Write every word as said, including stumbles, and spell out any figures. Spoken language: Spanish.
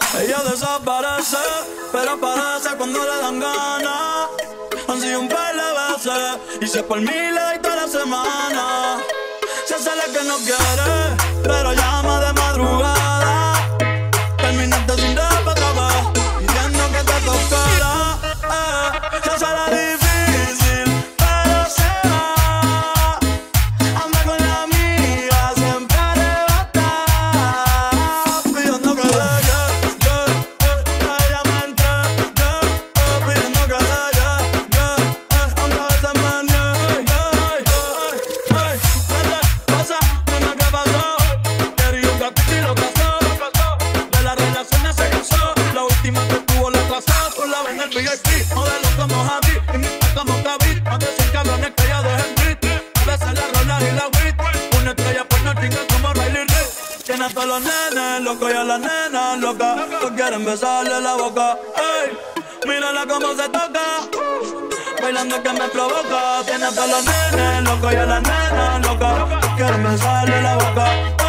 Ella desaparece, pero aparece cuando le dan ganas. Han sido un par de veces, y si es por mí le doy toda la semana. Se hace la que no quiere, pero llama de madrugada. Terminaste sin rap otra vez, pidiendo que te tocara. Eh, se hace la difícil, pero se va. Anda con la amiga, siempre arrebata, pidiendo que le llegue, que ella me entregue, pidiendo que le llegue, aunque a veces me niegue. ¿Qué te pasa? Dime qué pasó. Quería un gatito y lo casó. De la relación se cansó. La última que tuvo la casó. Con la ven el V I P, modelo como Javi, y mi como David. Más de cien cabrones que ella deja el beat. A veces la rola y la wit. Una estrella por no chinga como Riley Reid. Tiene a todos los nenes locos y a las nenas locas que quieren besarle la boca. Ey, mírala cómo se toca, bailando que me provoca. Tiene a todos los nenes locos y a las nenas locas que quieren besarle la boca.